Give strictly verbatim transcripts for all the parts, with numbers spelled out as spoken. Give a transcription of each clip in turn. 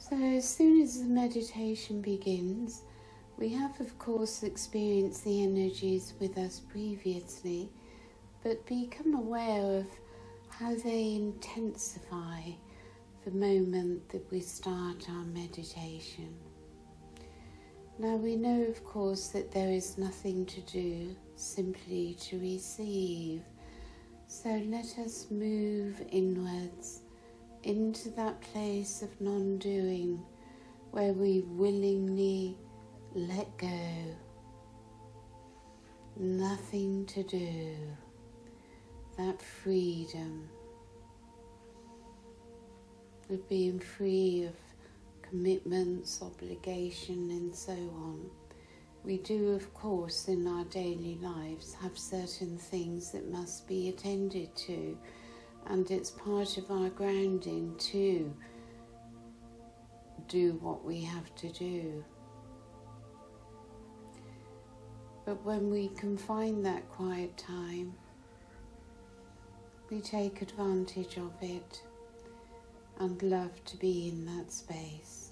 So as soon as the meditation begins, we have of course experienced the energies with us previously, but become aware of how they intensify the moment that we start our meditation. Now we know of course that there is nothing to do, simply to receive. So let us move inwards into that place of non-doing where we willingly let go. Nothing to do. That freedom of being free of commitments, obligation and so on. We do of course in our daily lives have certain things that must be attended to, and it's part of our grounding to do what we have to do. But when we can find that quiet time, we take advantage of it and love to be in that space.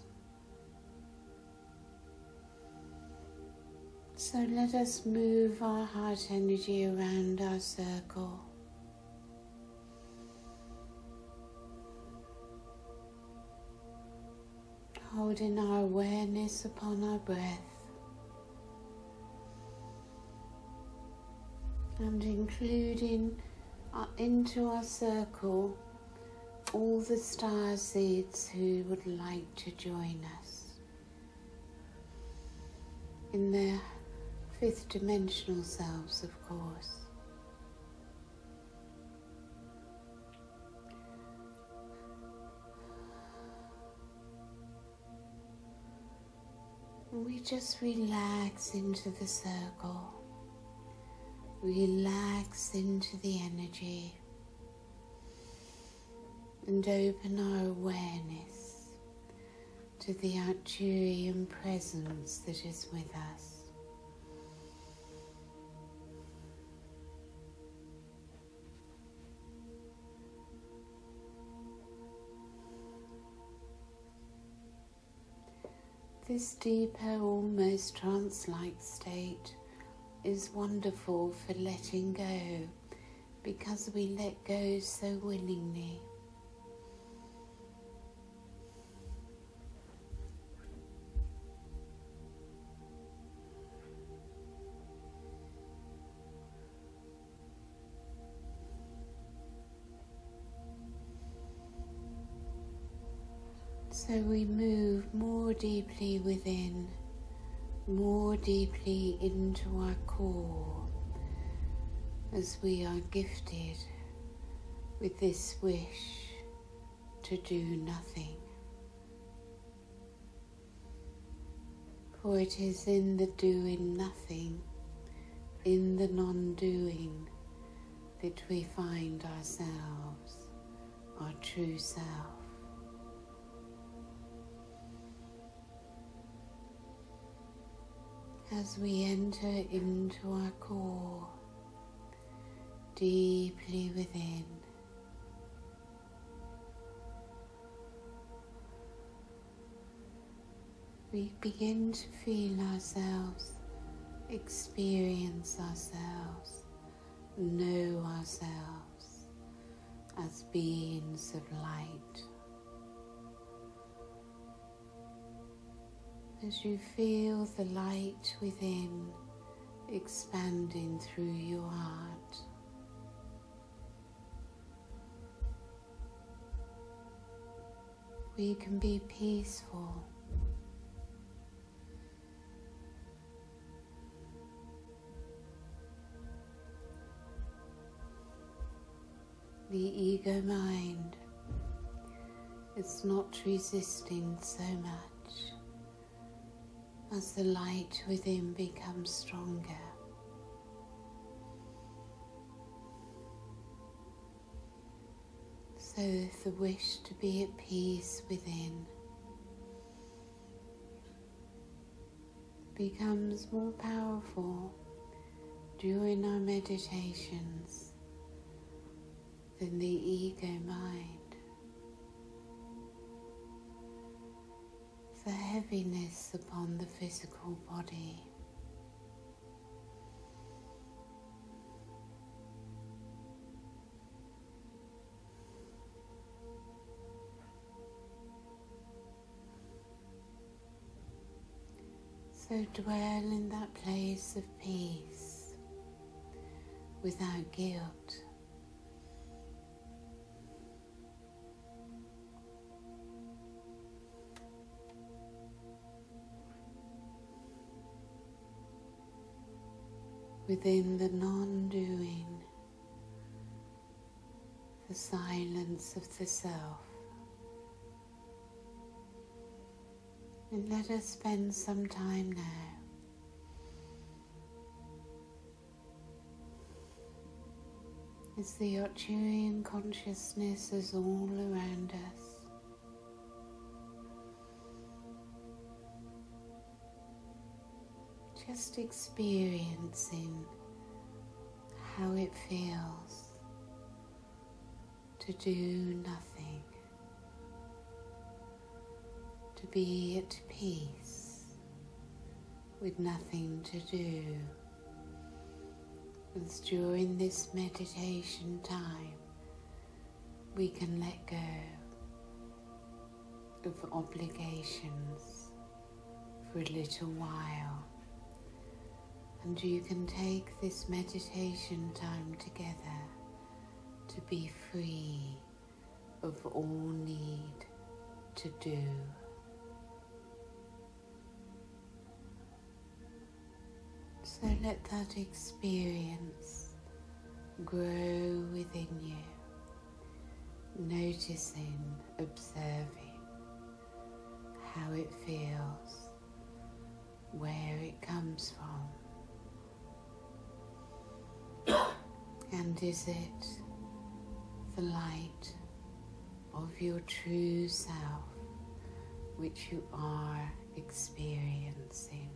So let us move our heart energy around our circle. Holding our awareness upon our breath and including uh, into our circle all the star seeds who would like to join us in their fifth dimensional selves, of course. We just relax into the circle, relax into the energy, and open our awareness to the Arcturian presence that is with us. This deeper, almost trance-like state is wonderful for letting go, because we let go so willingly. So we move more deeply within, more deeply into our core, as we are gifted with this wish to do nothing. For it is in the doing nothing, in the non-doing, that we find ourselves, our true self. As we enter into our core, deeply within, we begin to feel ourselves, experience ourselves, know ourselves as beings of light. As you feel the light within expanding through your heart, we can be peaceful, the ego mind is not resisting so much as the light within becomes stronger. So the wish to be at peace within becomes more powerful during our meditations than the ego mind. the heaviness upon the physical body. So dwell in that place of peace without guilt. Within the non-doing, the silence of the self. And let us spend some time now as the Arcturian consciousness is all around us. Just experiencing how it feels to do nothing, to be at peace with nothing to do. As during this meditation time, we can let go of obligations for a little while. And you can take this meditation time together to be free of all need to do. So let that experience grow within you, noticing, observing how it feels, where it comes from. And is it the light of your true self which you are experiencing?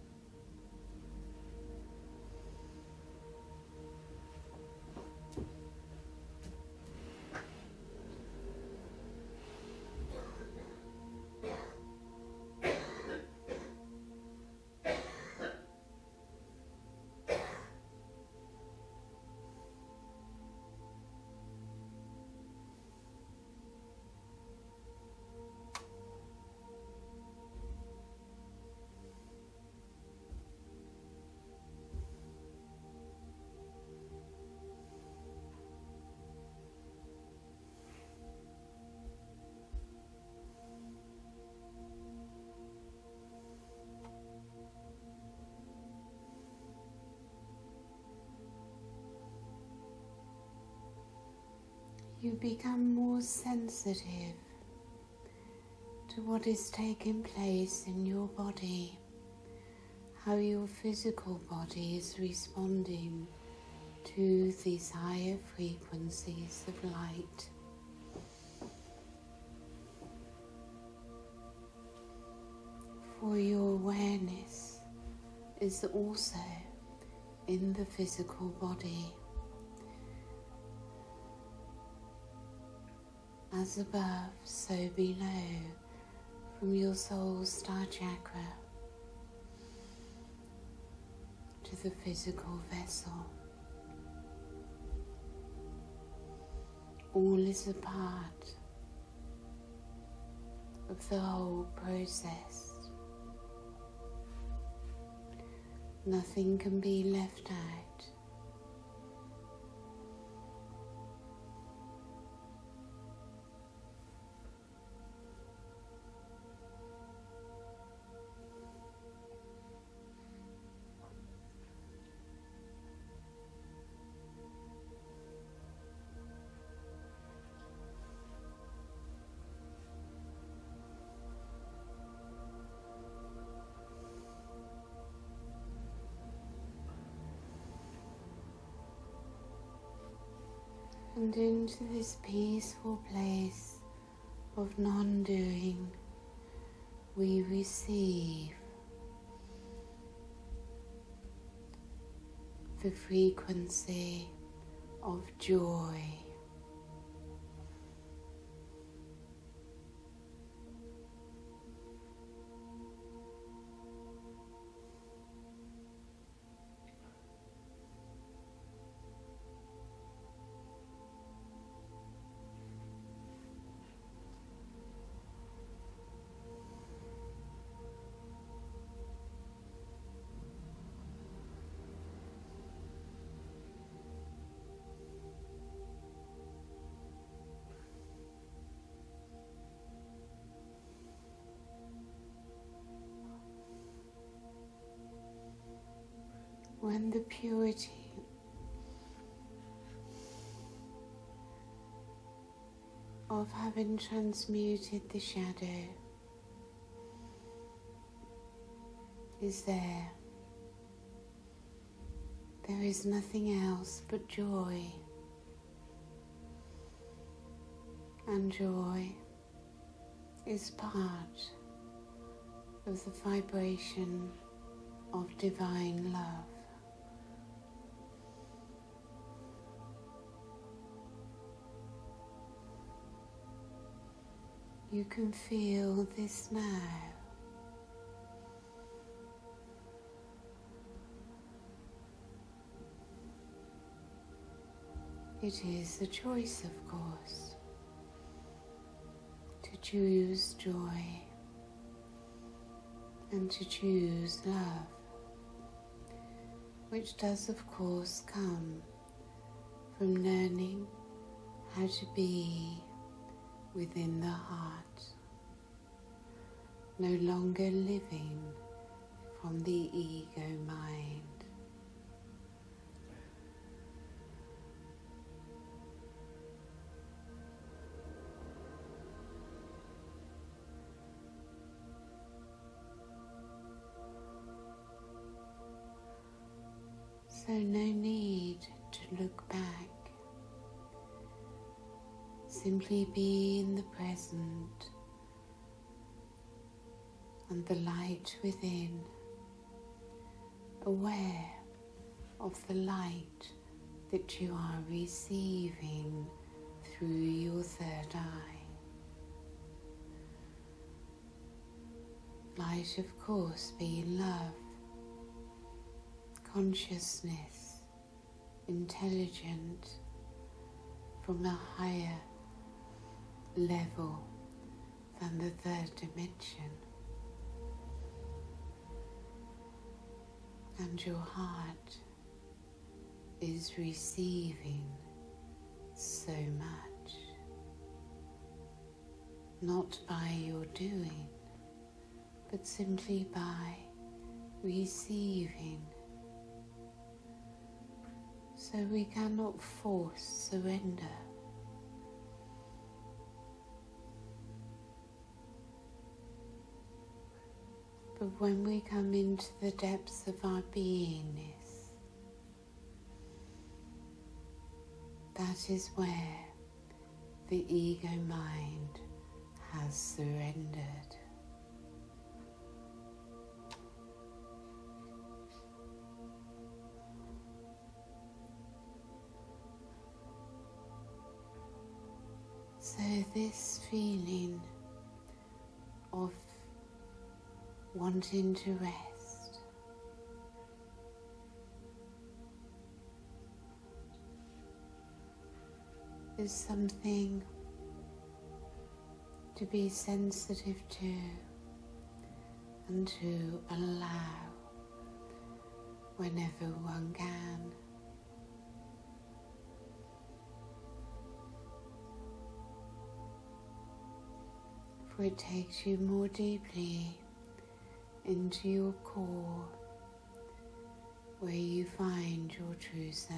You become more sensitive to what is taking place in your body, how your physical body is responding to these higher frequencies of light. For your awareness is also in the physical body. As above, so below, from your soul star chakra to the physical vessel. All is a part of the whole process. Nothing can be left out. And into this peaceful place of non-doing, we receive the frequency of joy. when the purity of having transmuted the shadow is there, there is nothing else but joy, and joy is part of the vibration of divine love. You can feel this now. It is a choice, of course, to choose joy and to choose love, which does, of course, come from learning how to be within the heart, no longer living from the ego mind. So no need to look back. Simply be in the present and the light within, aware of the light that you are receiving through your third eye. Light, of course, being love, consciousness, intelligent, from a higher level than the third dimension. And your heart is receiving so much, not by your doing, but simply by receiving. So we cannot force surrender. But when we come into the depths of our beingness, that is where the ego mind has surrendered. So this feeling of wanting to rest is something to be sensitive to and to allow whenever one can. For it takes you more deeply into your core, where you find your true self,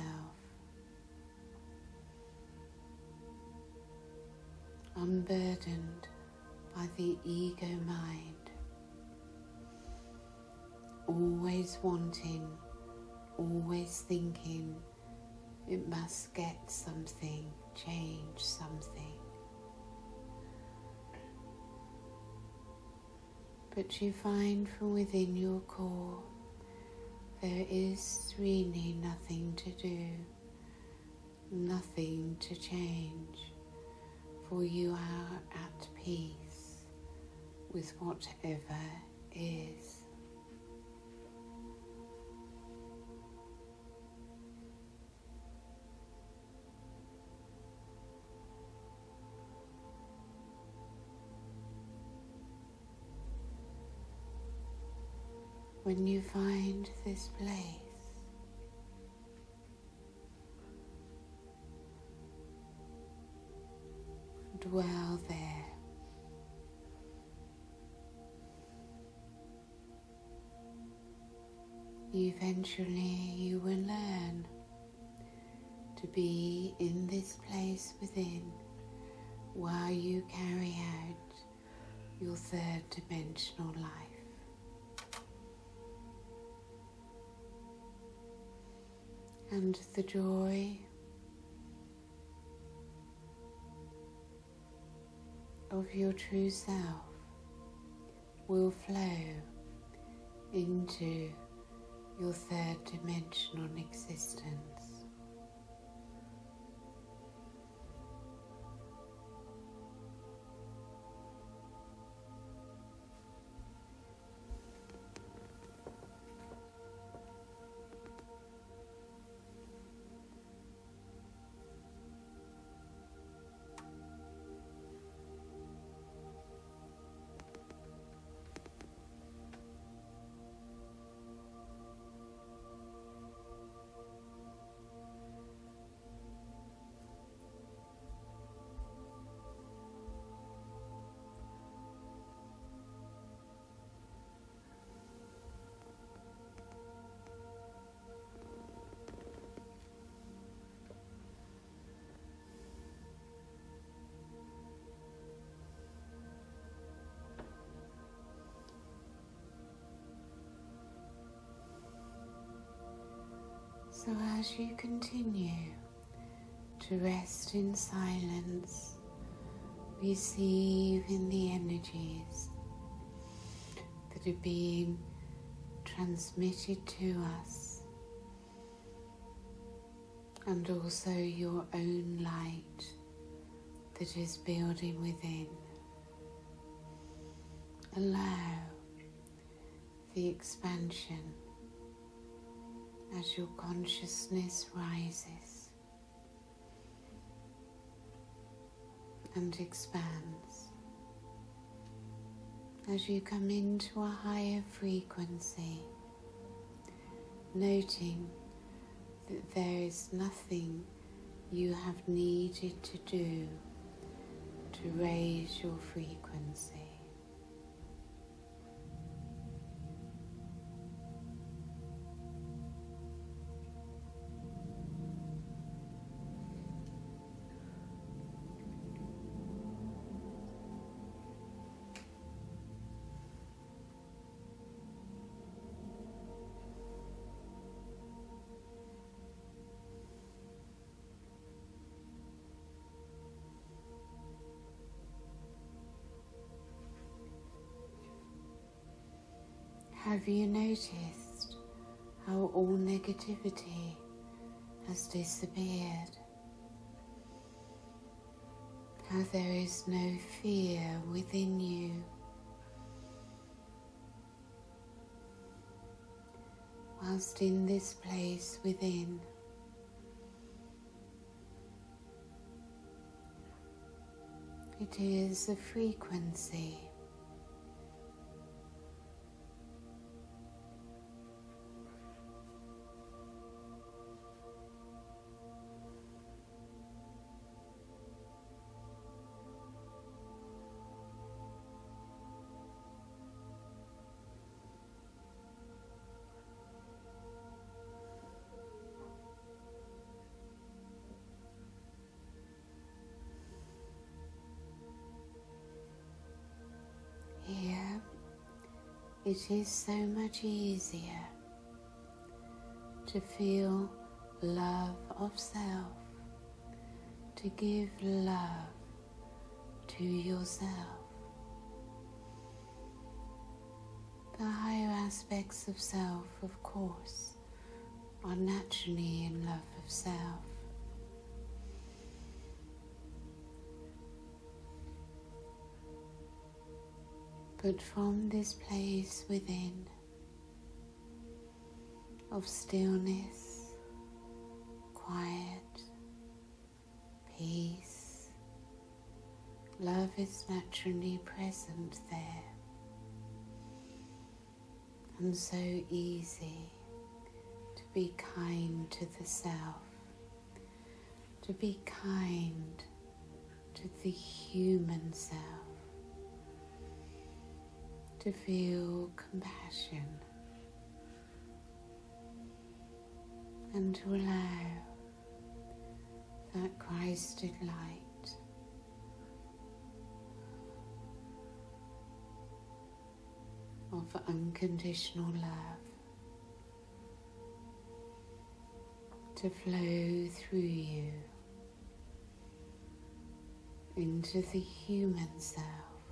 unburdened by the ego mind, always wanting, always thinking it must get something, change something. But you find from within your core there is really nothing to do, nothing to change, for you are at peace with whatever is. When you find this place, dwell there. Eventually you will learn to be in this place within while you carry out your third dimensional life. And the joy of your true self will flow into your third dimensional existence. So as you continue to rest in silence, receive in the energies that are being transmitted to us, and also your own light that is building within. Allow the expansion as your consciousness rises and expands. As you come into a higher frequency, noting that there is nothing you have needed to do to raise your frequency. Have you noticed how all negativity has disappeared? How there is no fear within you? Whilst in this place within, it is a frequency here. It is so much easier to feel love of self, to give love to yourself. The higher aspects of self, of course, are naturally in love of self. But from this place within of stillness, quiet, peace, love is naturally present there, and so easy to be kind to the self, to be kind to the human self, to feel compassion and to allow that Christed light of unconditional love to flow through you into the human self,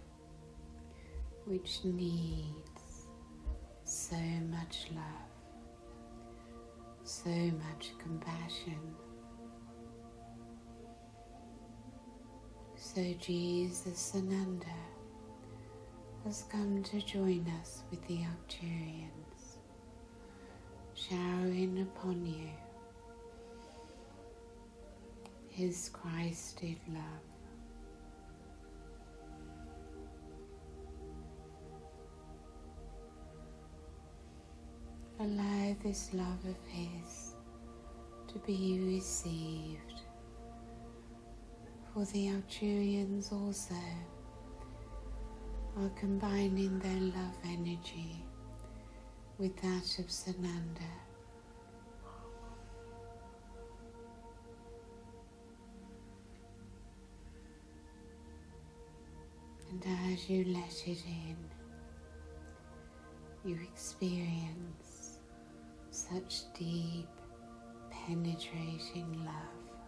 which needs so much love, so much compassion. So Jesus Ananda has come to join us with the Arcturians, showering upon you His Christed love. Allow this love of His to be received, for the Arcturians also are combining their love energy with that of Sananda. And as you let it in, you experience such deep, penetrating love.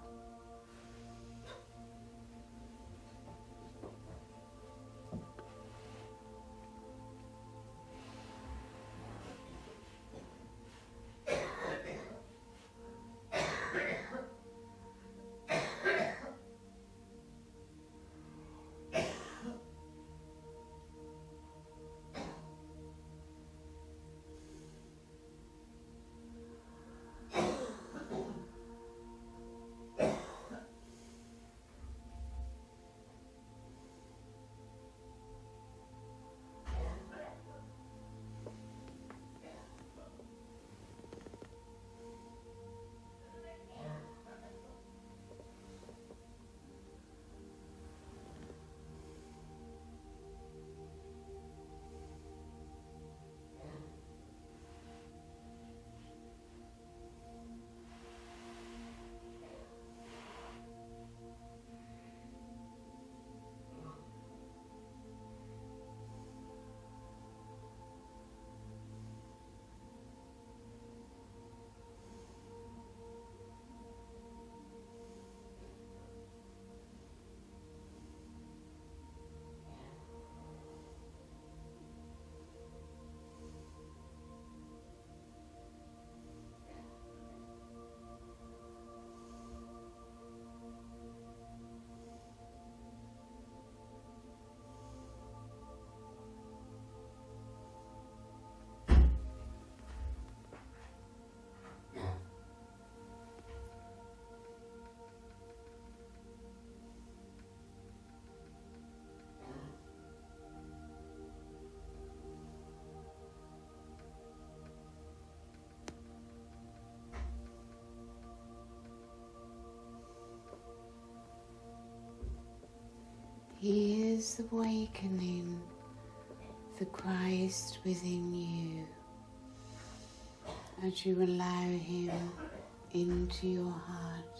He is awakening the Christ within you as you allow Him into your heart.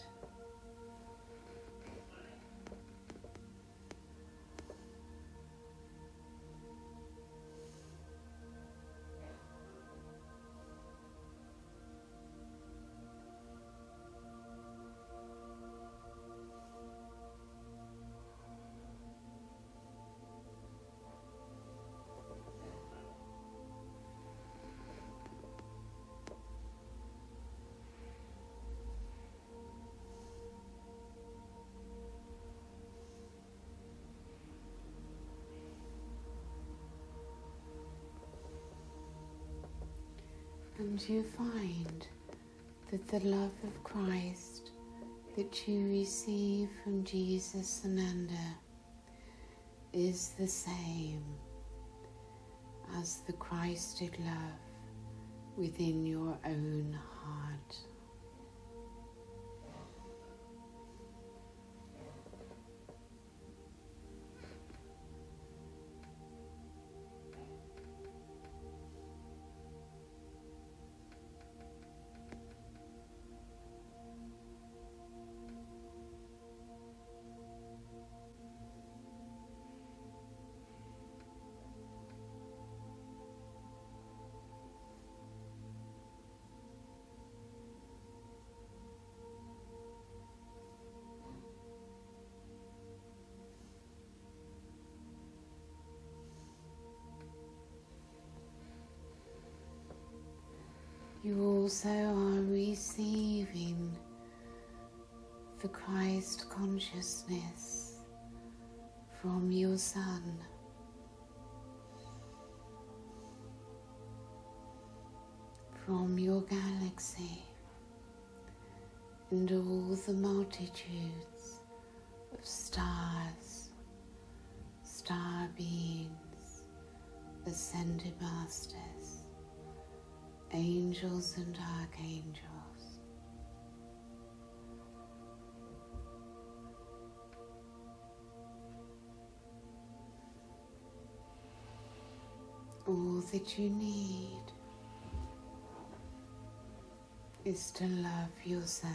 And you find that the love of Christ that you receive from Jesus Ananda is the same as the Christed love within your own heart. also are receiving the Christ consciousness from your Sun. From your galaxy and all the multitudes of stars, star beings, ascended masters, angels and archangels. All that you need is to love yourself.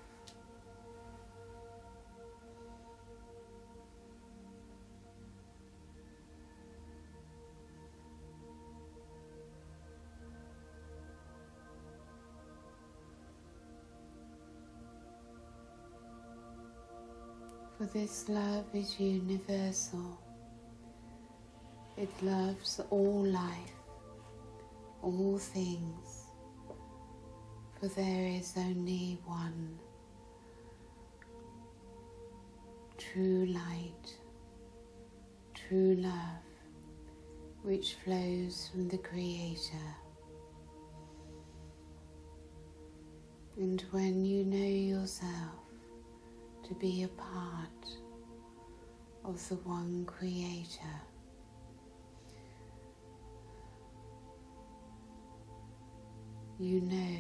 For this love is universal. It loves all life, all things. For there is only one true light, true love, which flows from the Creator. And when you know yourself to be a part of the one Creator, you know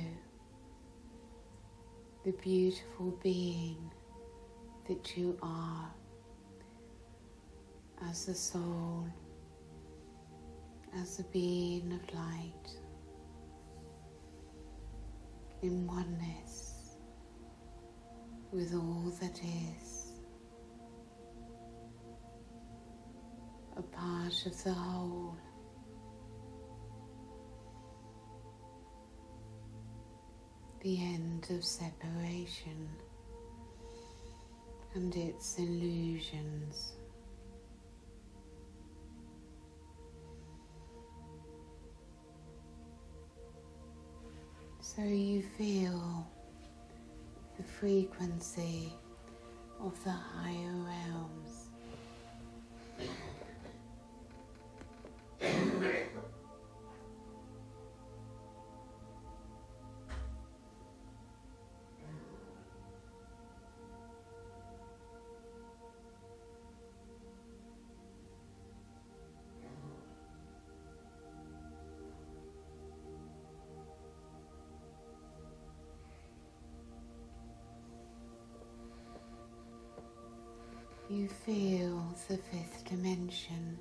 the beautiful being that you are as a soul, as a being of light, in oneness with all that is, a part of the whole. The end of separation and its illusions. So you feel the frequency of the higher realms. You feel the fifth dimension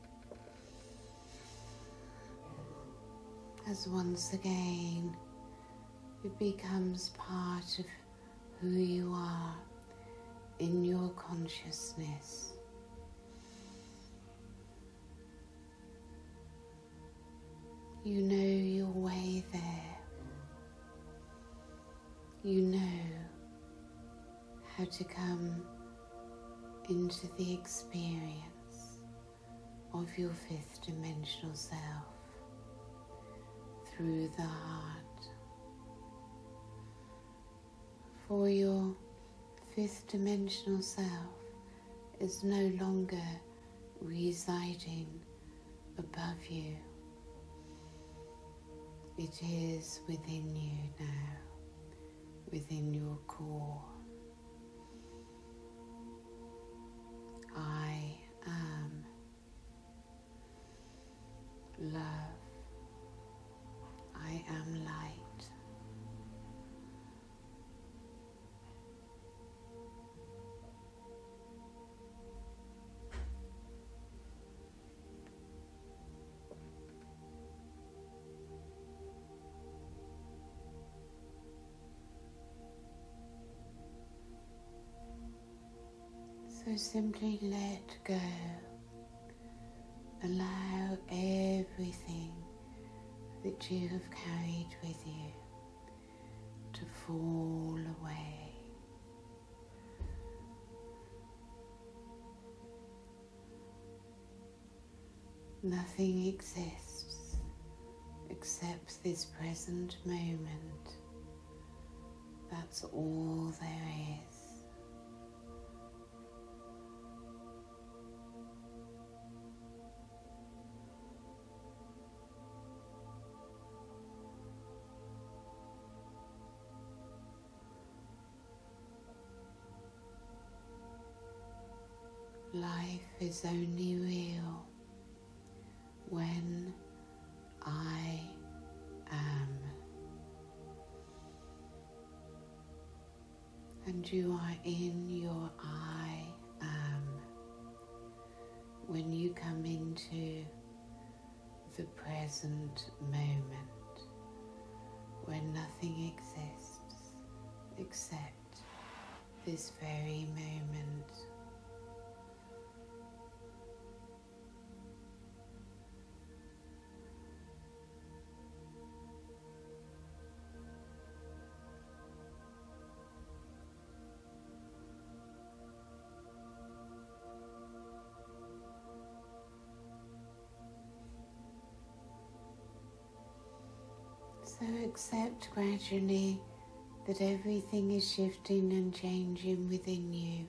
as once again it becomes part of who you are in your consciousness. You know your way there. You know how to come into the experience of your fifth dimensional self through the heart. For your fifth dimensional self is no longer residing above you. It is within you now, within your core. I am love. I am light. So simply let go. Allow everything that you have carried with you to fall away. Nothing exists accept this present moment. That's all there is. Life is only real when I am. And you are in your I am when you come into the present moment, when nothing exists except this very moment. So accept gradually that everything is shifting and changing within you.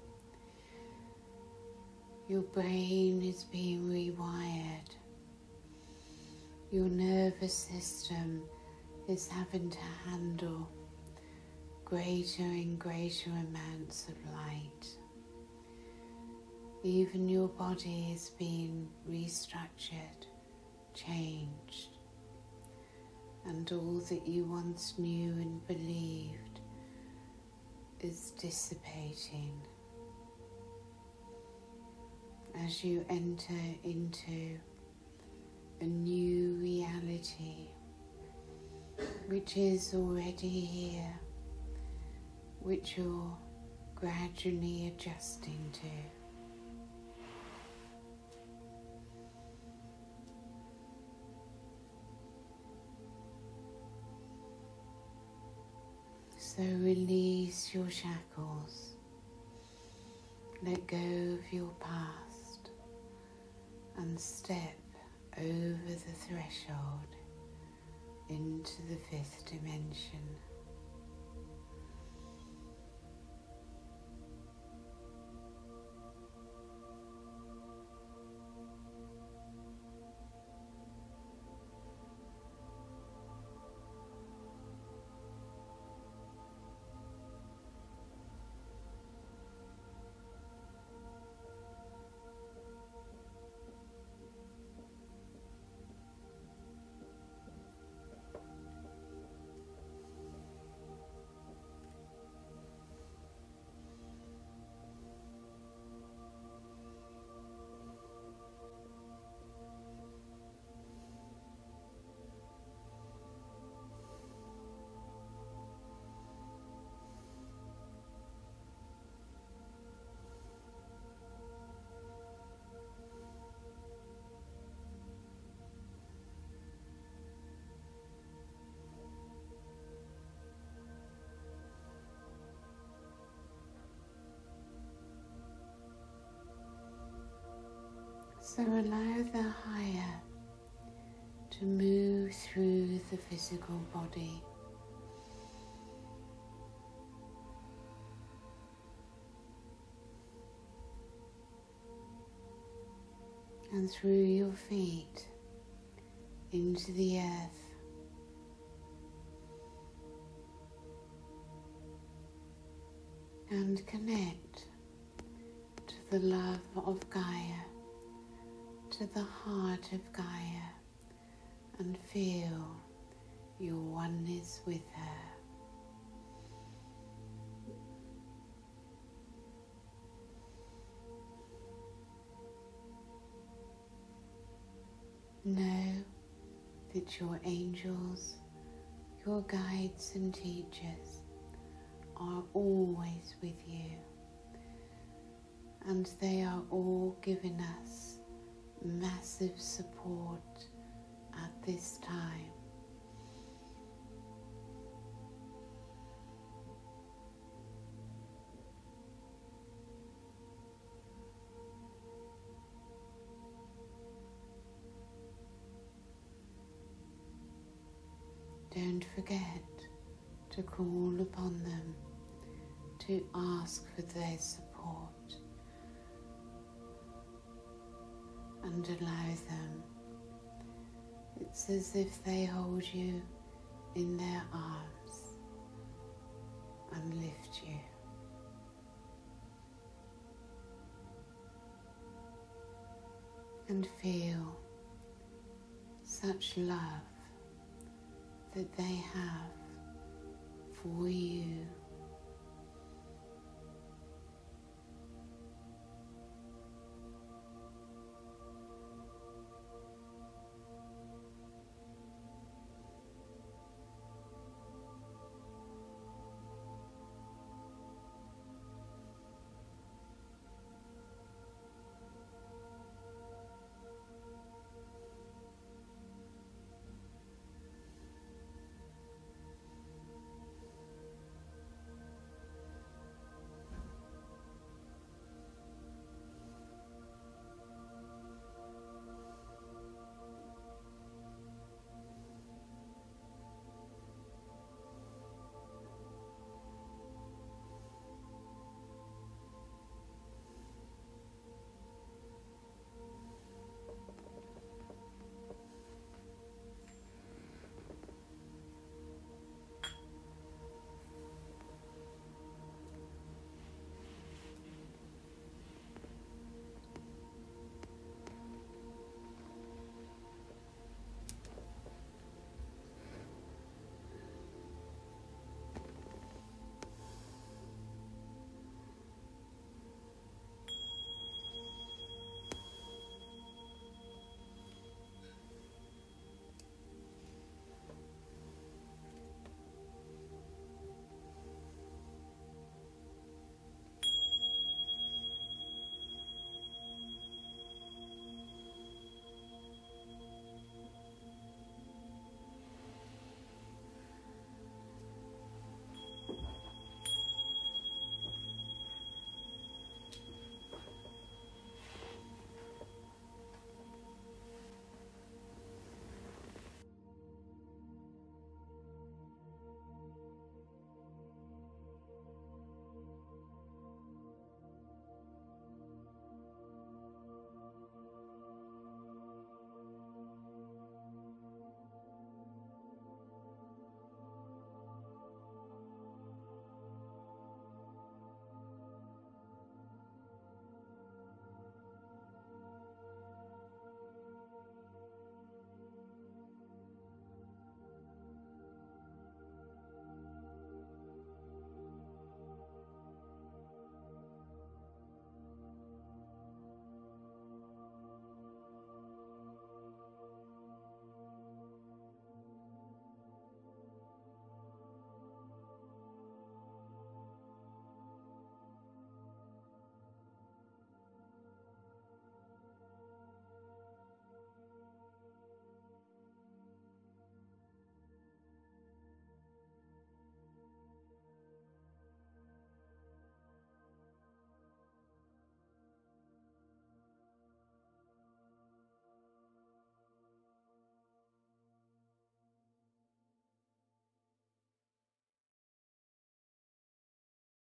Your brain is being rewired. Your nervous system is having to handle greater and greater amounts of light. Even your body is being restructured, changed. And all that you once knew and believed is dissipating as you enter into a new reality which is already here, which you're gradually adjusting to. So release your shackles, let go of your past and step over the threshold into the fifth dimension. So allow the higher to move through the physical body. And through your feet into the earth. And connect to the love of Gaia, to the heart of Gaia, and feel your oneness with her. Know that your angels, your guides and teachers are always with you, and they are all giving us massive support at this time. Don't forget to call upon them, to ask for their support, and allow them. It's as if they hold you in their arms and lift you. And feel such love that they have for you